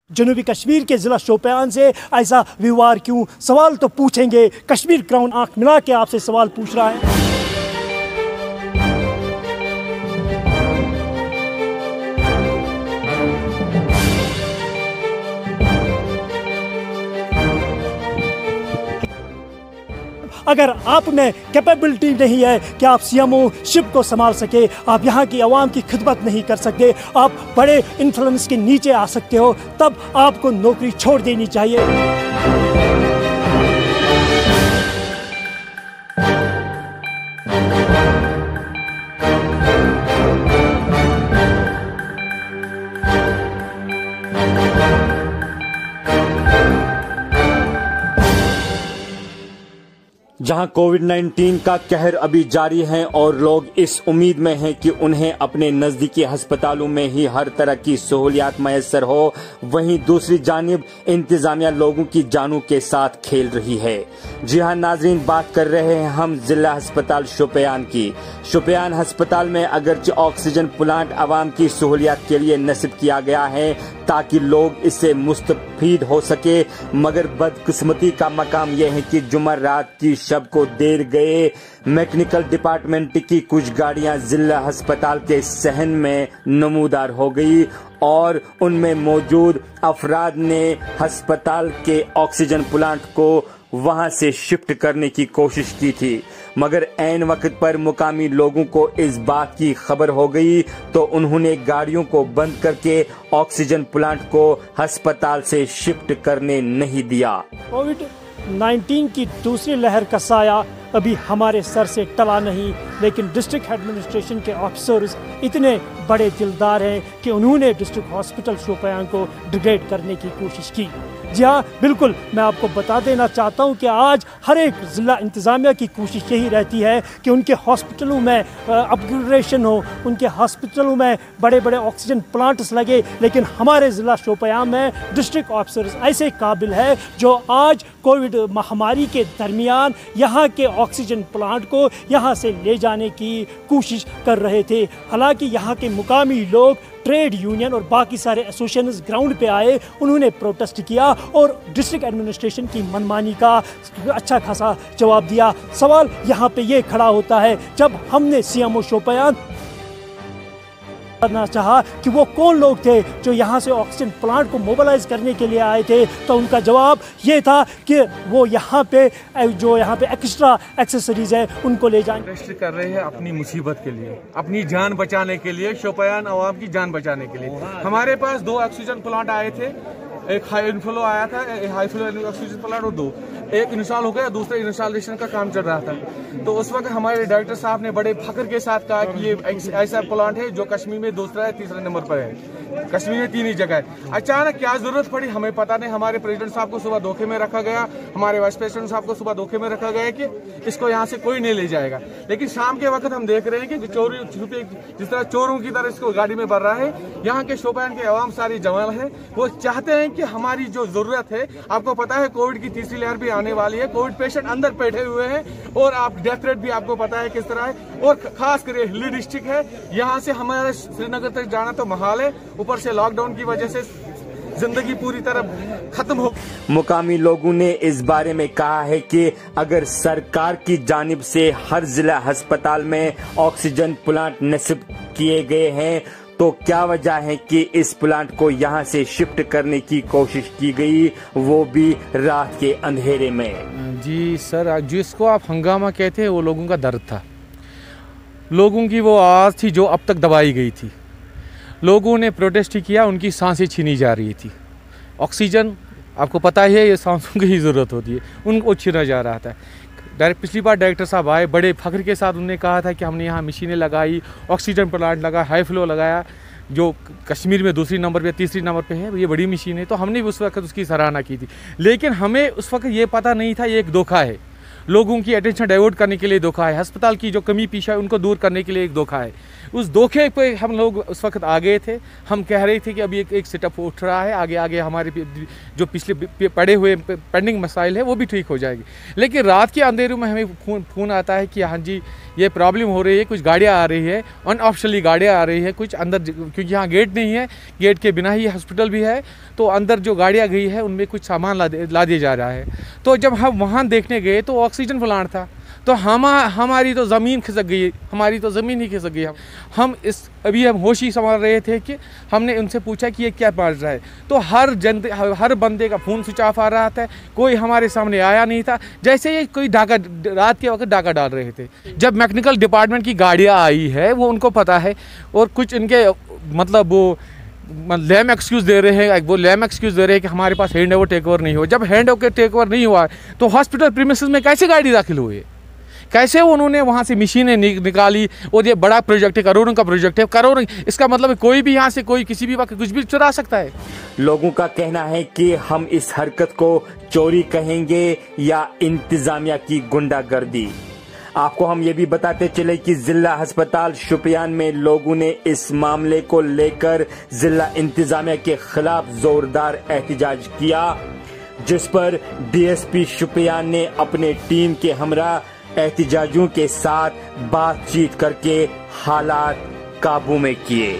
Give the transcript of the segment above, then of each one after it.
जनूबी कश्मीर के ज़िला शोपियान से ऐसा व्यवहार क्यों? सवाल तो पूछेंगे। कश्मीर क्राउन आंख मिला के आपसे सवाल पूछ रहा है। अगर आप में कैपेबिलिटी नहीं है कि आप सीएमओ शिप को संभाल सके, आप यहाँ की आवाम की खिदमत नहीं कर सकते, आप बड़े इन्फ्लुएंस के नीचे आ सकते हो, तब आपको नौकरी छोड़ देनी चाहिए। जहां कोविड-19 का कहर अभी जारी है और लोग इस उम्मीद में हैं कि उन्हें अपने नजदीकी अस्पतालों में ही हर तरह की सहूलियात मैसर हो, वहीं दूसरी जानिब इंतजामिया लोगों की जानों के साथ खेल रही है। जी हां नाजरीन, बात कर रहे हैं हम जिला अस्पताल शोपियान की। शोपियान अस्पताल में अगरचे ऑक्सीजन प्लांट आवाम की सहूलियात के लिए नसीब किया गया है ताकि लोग इससे मुस्तफीद हो सके, मगर बदकिस्मती का मकाम यह है कि जुम्मर रात की शब को देर गए मैकेनिकल डिपार्टमेंट की कुछ गाड़ियां जिला अस्पताल के सहन में नमूदार हो गई और उनमें मौजूद अफराद ने अस्पताल के ऑक्सीजन प्लांट को वहां से शिफ्ट करने की कोशिश की थी, मगर ऐन वक्त पर मुकामी लोगों को इस बात की खबर हो गई तो उन्होंने गाड़ियों को बंद करके ऑक्सीजन प्लांट को अस्पताल से शिफ्ट करने नहीं दिया। कोविड-19 की दूसरी लहर का साया अभी हमारे सर से टला नहीं, लेकिन डिस्ट्रिक्ट एडमिनिस्ट्रेशन के ऑफिसर्स इतने बड़े दिलदार हैं कि उन्होंने डिस्ट्रिक्ट हॉस्पिटल शोपियान को डिग्रेड करने की कोशिश की। जी हाँ, बिल्कुल, मैं आपको बता देना चाहता हूँ कि आज हर एक ज़िला इंतज़ामिया की कोशिश यही रहती है कि उनके हॉस्पिटलों में अपग्रेडेशन हो, उनके हॉस्पिटलों में बड़े बड़े ऑक्सीजन प्लांट्स लगे, लेकिन हमारे ज़िला शोपियान में डिस्ट्रिक्ट ऑफिसर्स ऐसे काबिल है जो आज कोविड महामारी के दरमियान यहाँ के ऑक्सीजन प्लांट को यहाँ से ले जाने की कोशिश कर रहे थे। हालांकि यहाँ के मुकामी लोग, ट्रेड यूनियन और बाकी सारे एसोसिएशंस ग्राउंड पे आए, उन्होंने प्रोटेस्ट किया और डिस्ट्रिक्ट एडमिनिस्ट्रेशन की मनमानी का अच्छा खासा जवाब दिया। सवाल यहाँ पे ये खड़ा होता है, जब हमने सीएमओ शोपियान करना चाहा कि वो कौन लोग थे जो यहाँ से ऑक्सीजन प्लांट को मोबिलाइज करने के लिए आए थे, तो उनका जवाब ये था कि वो यहाँ पे जो यहाँ पे एक्स्ट्रा एक्सेसरीज है उनको ले जाएं। प्रोटेस्ट कर रहे हैं अपनी मुसीबत के लिए, अपनी जान बचाने के लिए, शोपियान आवाम की जान बचाने के लिए। हमारे पास 2 ऑक्सीजन प्लांट आए थे, एक हाई इनफ्लो आया था, हाई फ्लो ऑक्सीजन प्लांट, और 2 एक इंस्टॉल हो गया, दूसरे इंस्टॉलेशन का काम चल रहा था। तो उस वक्त हमारे डायरेक्टर साहब ने बड़े फख्र के साथ कहा कि ये ऐसा प्लांट है जो कश्मीर में दूसरा है, तीसरे नंबर पर है, कश्मीर में 3 ही जगह है। अचानक क्या जरूरत पड़ी हमें पता नहीं, हमारे प्रेसिडेंट साहब को सुबह धोखे में रखा गया, हमारे वाइस प्रेसिडेंट साहब को सुबह धोखे में रखा गया कि इसको यहाँ से कोई नहीं ले जाएगा। लेकिन शाम के वक्त हम देख रहे हैं कि चोरी छुपे जिस तरह चोरों की तरह इसको गाड़ी में भर रहा है। यहाँ के शोपियान के अवाम सारी जवान है, वो चाहते हैं कि हमारी जो जरूरत है, आपको पता है कोविड की तीसरी लहर भी आने वाली है, कोविड पेशेंट अंदर बैठे हुए हैं और आप डेथ रेट भी आपको पता है किस तरह है, और खास कर हिली डिस्ट्रिक्ट है, यहाँ से हमारे श्रीनगर तक जाना तो महाल है, ऊपर से लॉकडाउन की वजह से जिंदगी पूरी तरह खत्म हो। मुकामी लोगों ने इस बारे में कहा है कि अगर सरकार की जानिब से हर जिला अस्पताल में ऑक्सीजन प्लांट नसीब किए गए हैं तो क्या वजह है कि इस प्लांट को यहां से शिफ्ट करने की कोशिश की गई, वो भी रात के अंधेरे में। जी सर, जिसको आप हंगामा कहते हैं वो लोगों का दर्द था, लोगों की वो आवाज़ थी जो अब तक दबाई गई थी। लोगों ने प्रोटेस्ट किया, उनकी सांसें छीनी जा रही थी। ऑक्सीजन आपको पता ही है, ये सांसों की ही ज़रूरत होती है, उनको छीना जा रहा था। पिछली बार डायरेक्टर साहब आए, बड़े फख्र के साथ उन्होंने कहा था कि हमने यहाँ मशीनें लगाई, ऑक्सीजन प्लांट लगा, हाई फ्लो लगाया, जो कश्मीर में दूसरी नंबर पे, तीसरी नंबर पे है, ये बड़ी मशीन है। तो हमने भी उस वक्त उसकी सराहना की थी, लेकिन हमें उस वक्त ये पता नहीं था ये एक धोखा है। लोगों की अटेंशन डाइवर्ट करने के लिए धोखा है, अस्पताल की जो कमी पेशी है उनको दूर करने के लिए एक धोखा है। उस धोखे पे हम लोग उस वक्त आ गए थे। हम कह रहे थे कि अभी एक सेटअप उठ रहा है, आगे आगे हमारे जो पिछले पड़े हुए पेंडिंग मसाइल है वो भी ठीक हो जाएगी। लेकिन रात के अंधेरों में हमें फ़ोन आता है कि हाँ जी ये प्रॉब्लम हो रही है, कुछ गाड़ियाँ आ रही है, अनऑफिशियली गाड़ियाँ आ रही है कुछ अंदर, क्योंकि यहाँ गेट नहीं है, गेट के बिना ही हॉस्पिटल भी है, तो अंदर जो गाड़ियाँ गई है उनमें कुछ सामान ला दिया जा रहा है। तो जब हम वहाँ देखने गए तो ऑक्सीजन प्लांट था, तो हमारी तो ज़मीन खिसक गई, हमारी तो ज़मीन ही खिसक गई। हम अभी हम होश ही संभाल रहे थे कि हमने उनसे पूछा कि ये क्या बात रहा है, तो हर बंदे का फ़ोन स्विच ऑफ आ रहा था, कोई हमारे सामने आया नहीं था, जैसे ये कोई रात के वक्त डाका डाल रहे थे। जब मैकेनिकल डिपार्टमेंट की गाड़ियाँ आई है वो उनको पता है, और कुछ इनके मतलब वो लैम एक्सक्यूज़ दे रहे हैं, वो लैम एक्सक्यूज़ दे रहे हैं कि हमारे पास हैंड ओवर टेक ओवर नहीं हो। जब हैंड ओवर टेक ओवर नहीं हुआ तो हॉस्पिटल प्रीमिसेस में कैसे गाड़ी दाखिल हुई, कैसे उन्होंने वहाँ से मशीनें निकाली, और ये बड़ा प्रोजेक्ट है, करोड़ों का प्रोजेक्ट है, करोड़ों, इसका मतलब कोई भी यहाँ से कोई किसी भी वक्त कुछ भी चुरा सकता है। लोगों का कहना है कि हम इस हरकत को चोरी कहेंगे या इंतजामिया की गुंडागर्दी। आपको हम ये भी बताते चले कि जिला अस्पताल शुपियान में लोगों ने इस मामले को लेकर जिला इंतजामिया के खिलाफ जोरदार एहतजाज किया, जिस पर डीएसपी शुपियान ने अपने टीम के हमरा एहतजाजियों के साथ बातचीत करके हालात काबू में किए।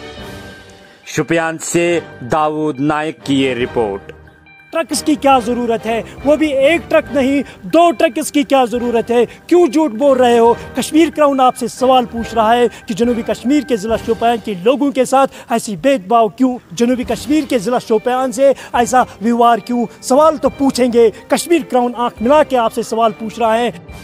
शुपियान से दाऊद नायक की ये रिपोर्ट। ट्रक्स की क्या ज़रूरत है, वो भी एक ट्रक नहीं 2 ट्रक्स की क्या ज़रूरत है, क्यों झूठ बोल रहे हो? कश्मीर क्राउन आपसे सवाल पूछ रहा है कि जनूबी कश्मीर के ज़िला शोपियान के लोगों के साथ ऐसी भेदभाव क्यों, जनूबी कश्मीर के ज़िला शोपियान से ऐसा व्यवहार क्यों? सवाल तो पूछेंगे। कश्मीर क्राउन आंख मिला के आपसे सवाल पूछ रहा है।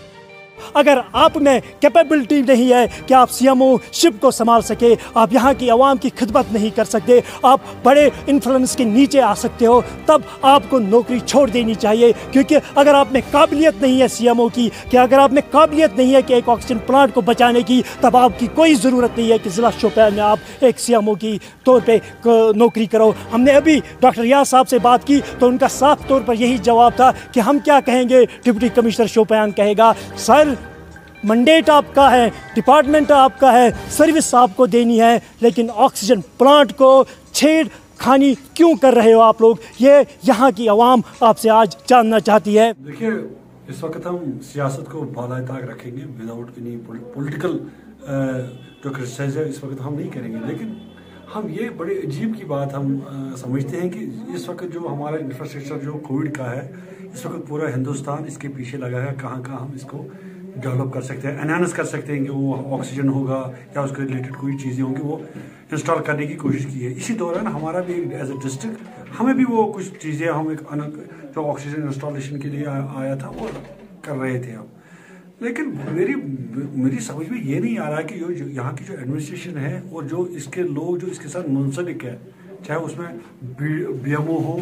अगर आप में कैपेबिलिटी नहीं है कि आप सीएमओ शिप को संभाल सके, आप यहाँ की आवाम की खिदमत नहीं कर सकते, आप बड़े इन्फ्लुएंस के नीचे आ सकते हो, तब आपको नौकरी छोड़ देनी चाहिए। क्योंकि अगर आप में काबिलियत नहीं है सीएमओ की, कि अगर आप में काबिलियत नहीं है कि एक ऑक्सीजन प्लांट को बचाने की, तब आपकी कोई ज़रूरत नहीं है कि ज़िला शोपियान में आप एक सीएमओ की तौर पर नौकरी करो। हमने अभी डॉक्टर रियाज साहब से बात की तो उनका साफ तौर पर यही जवाब था कि हम क्या कहेंगे, डिप्टी कमिश्नर शोपियान कहेगा। सर, मंडेट आपका है, डिपार्टमेंट आपका है, सर्विस आपको देनी है, लेकिन ऑक्सीजन प्लांट को छेड़खानी क्यों कर रहे हो आप लोग? ये यहाँ की आवाम आपसे आज जानना चाहती है। देखिए, इस वक्त हम सियासत को बालाताक रखेंगे विदाउट एनी पॉलिटिकल जो क्रिटिसाइज है इस वक्त हम नहीं करेंगे। लेकिन हम ये बड़े अजीब की बात हम समझते हैं कि इस वक्त जो हमारा इंफ्रास्ट्रक्चर जो कोविड का है, इस वक्त पूरा हिंदुस्तान इसके पीछे लगा है, कहाँ कहाँ हम इसको डेवलप कर सकते हैं, एनहांस कर सकते हैं कि वो ऑक्सीजन होगा या उसके रिलेटेड कोई चीज़ें होंगी, वो इंस्टॉल करने की कोशिश की है। इसी दौरान हमारा भी एज ए डिस्ट्रिक्ट हमें भी वो कुछ चीज़ें हम एक जो ऑक्सीजन इंस्टॉलेशन के लिए आया था वो कर रहे थे हम। लेकिन मेरी समझ में ये नहीं आ रहा कि जो यहाँ की जो एडमिनिस्ट्रेशन है और जो इसके लोग जो इसके साथ मुंसलिक है, चाहे उसमें बीएमओ हो,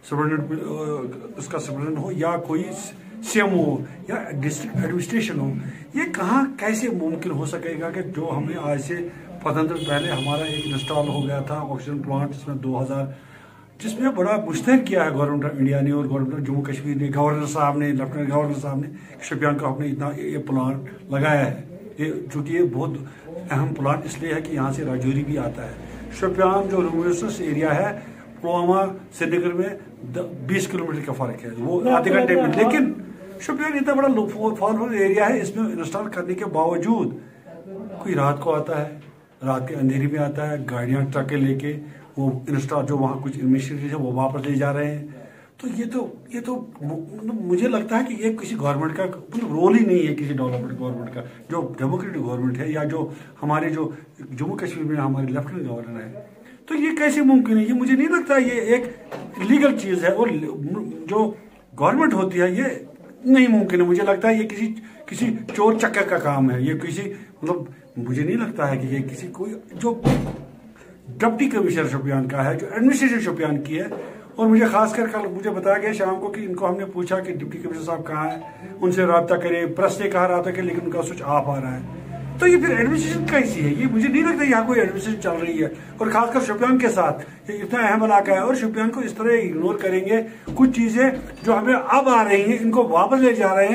उसका सुपरिटेंडेंट हो या कोई सीएमओ हो या डिस्ट्रिक्ट एडमिनिस्ट्रेशन हो, ये कहाँ कैसे मुमकिन हो सकेगा कि जो हमें आज से 15 दिन पहले हमारा एक इंस्टॉल हो गया था ऑक्सीजन प्लांट जिसमें 2000 जिसमें बड़ा मुश्तहर किया है गवर्नमेंट ऑफ इंडिया ने और गवर्नमेंट ऑफ जम्मू कश्मीर ने, गवर्नर साहब ने, लेफ्टिनेंट गवर्नर साहब ने शुपियान का अपने इतना ये प्लांट लगाया है। ये चूँकि ये बहुत अहम प्लांट इसलिए है कि यहाँ से राजौरी भी आता है। शुपियान जो रूमस एरिया है, पुलवामा श्रीनगर में 20 किलोमीटर का फर्क है, वो आधे घंटे में। लेकिन शुपियान इतना बड़ा फॉल एरिया है, इसमें इंस्टॉल करने के बावजूद कोई रात को आता है, रात के अंधेरी में आता है, गाड़ियाँ ट्रकें लेके वो इंस्टॉल जो वहाँ कुछ इनिशिएटिव है वो वापस ले जा रहे हैं। तो ये तो मुझे लगता है कि ये किसी गवर्नमेंट का रोल ही नहीं है, किसी डेवलपमेंट गवर्नमेंट का, जो डेमोक्रेटिक गवर्नमेंट है या जो हमारे जो जम्मू कश्मीर में हमारे लेफ्टिनेंट गवर्नर है। तो ये कैसे मुमकिन है? ये मुझे नहीं लगता ये एक लीगल चीज है, और जो गवर्नमेंट होती है ये नहीं मुमकिन है। मुझे लगता है ये किसी चोर चक्कर का काम है। ये किसी मतलब मुझे नहीं लगता है कि ये किसी कोई जो डिप्टी कमिश्नर शुपियान का है, जो एडमिनिस्ट्रेशन शुपियान की है। और मुझे खासकर कल मुझे बताया गया शाम को कि इनको हमने पूछा कि डिप्टी कमिश्नर साहब कहाँ हैं, उनसे रब्ता करें, प्रेस ने कहा रब्ता करें, लेकिन उनका स्विच ऑफ आ रहा है। तो ये फिर एडमिनिस्ट्रेशन कैसी है? ये मुझे नहीं लगता यहाँ कोई एडमिनिस्ट्रेशन चल रही है। और खासकर शुपियान के साथ ये इतना अहम इलाका है, और शुपियान को इस तरह इग्नोर करेंगे, कुछ चीजें जो हमें अब आ रही हैं इनको वापस ले जा रहे हैं।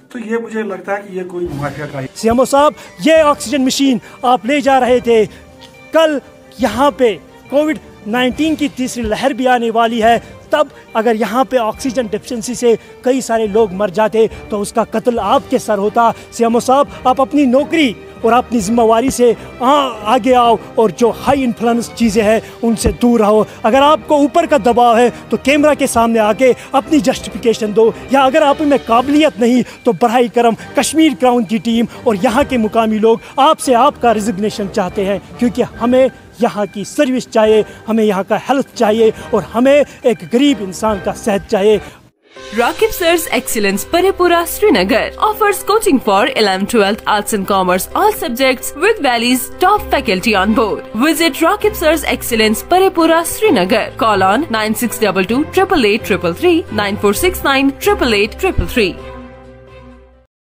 तो ये मुझे लगता है कि ये कोई माफिया का सीएमओ साहब, ये ऑक्सीजन मशीन आप ले जा रहे थे, कल यहाँ पे कोविड-19 की तीसरी लहर भी आने वाली है, तब अगर यहाँ पे ऑक्सीजन डिफिशिएंसी से कई सारे लोग मर जाते तो उसका कत्ल आपके सर होता। सीएमओ साहब, आप अपनी नौकरी और अपनी जिम्मेवारी से आगे आओ और जो हाई इन्फ्लुएंस चीज़ें हैं उनसे दूर रहो। अगर आपको ऊपर का दबाव है तो कैमरा के सामने आके अपनी जस्टिफिकेशन दो, या अगर आप में काबिलियत नहीं तो बराए करम कश्मीर क्राउन की टीम और यहाँ के मुकामी लोग आपसे आपका रिजिग्नेशन चाहते हैं, क्योंकि हमें यहाँ की सर्विस चाहिए, हमें यहाँ का हेल्थ चाहिए और हमें एक गरीब इंसान का सेहत चाहिए। Rakib Sir's Excellence Paripura Srinagar offers coaching for 11th, 12th Arts and Commerce all subjects with Valley's top faculty on board. Visit Rakib Sir's Excellence Paripura Srinagar. Call on 9622 888 333 9469 888 333.